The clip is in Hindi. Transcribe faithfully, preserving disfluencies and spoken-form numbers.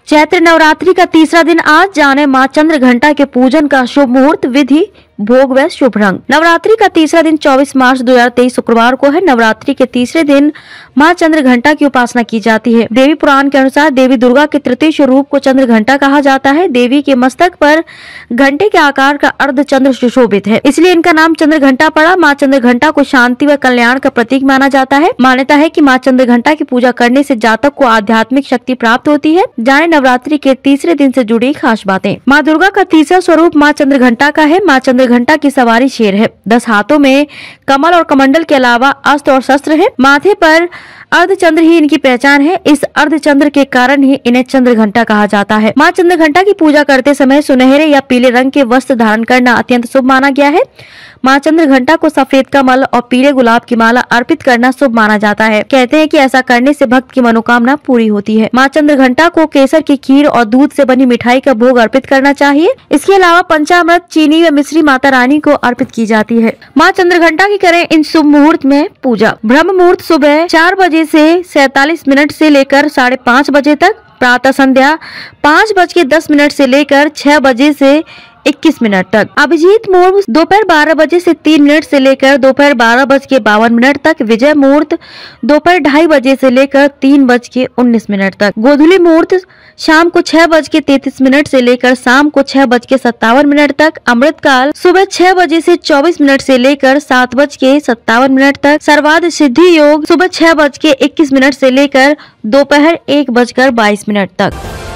चैत्र नवरात्रि का तीसरा दिन आज, जाने मां चंद्र घंटा के पूजन का शुभ मुहूर्त, विधि, भोग व शुभ रंग। नवरात्रि का तीसरा दिन चौबीस मार्च दो हजार तेईस शुक्रवार को है। नवरात्रि के तीसरे दिन मां चंद्र घंटा की उपासना की जाती है। देवी पुराण के अनुसार देवी दुर्गा के तृतीय स्वरूप को चंद्र घंटा कहा जाता है। देवी के मस्तक पर घंटे के आकार का अर्ध चंद्र सुशोभित है, इसलिए इनका नाम चंद्र घंटा पड़ा। मां चंद्र घंटा को शांति व कल्याण का प्रतीक माना जाता है। मान्यता है कि मां चंद्र घंटा की पूजा करने से जातक को आध्यात्मिक शक्ति प्राप्त होती है। जाने नवरात्रि के तीसरे दिन से जुड़ी खास बातें। माँ दुर्गा का तीसरा स्वरूप माँ चंद्र घंटा का है। माँ चंद्र घंटा की सवारी शेर है। दस हाथों में कमल और कमंडल के अलावा अस्त्र और शस्त्र है। माथे पर अर्धचंद्र ही इनकी पहचान है। इस अर्धचंद्र के कारण ही इन्हें चंद्र घंटा कहा जाता है। माँ चंद्र घंटा की पूजा करते समय सुनहरे या पीले रंग के वस्त्र धारण करना अत्यंत शुभ माना गया है। माँ चंद्र घंटा को सफेद कमल और पीले गुलाब की माला अर्पित करना शुभ माना जाता है। कहते हैं कि ऐसा करने से भक्त की मनोकामना पूरी होती है। माँ चंद्र घंटा को केसर की खीर और दूध से बनी मिठाई का भोग अर्पित करना चाहिए। इसके अलावा पंचामृत, चीनी व मिश्री माता रानी को अर्पित की जाती है। माँ चंद्र घंटा की करें इन शुभ मुहूर्त में पूजा। ब्रह्म मुहूर्त सुबह चार बजे से सैतालीस मिनट से लेकर साढ़े पाँच बजे तक। प्रातः संध्या पाँच बज के दस मिनट से लेकर छह बजे से इक्कीस मिनट तक। अभिजीत मुहूर्त दोपहर बारह बजे से तीन मिनट से लेकर दोपहर बारह बज के बावन मिनट तक। विजय मुहूर्त दोपहर ढाई बजे से लेकर तीन बज के उन्नीस मिनट तक। गोधूली मुहूर्त शाम को छह बज के तैतीस मिनट से लेकर शाम को छह बज के सत्तावन मिनट तक। अमृत काल सुबह छह बजे से चौबीस मिनट से लेकर सात बज के सत्तावन मिनट तक। सर्वाध सिद्धि योग सुबह छह बज के इक्कीस मिनट से लेकर दोपहर एक बजकर बाईस मिनट तक।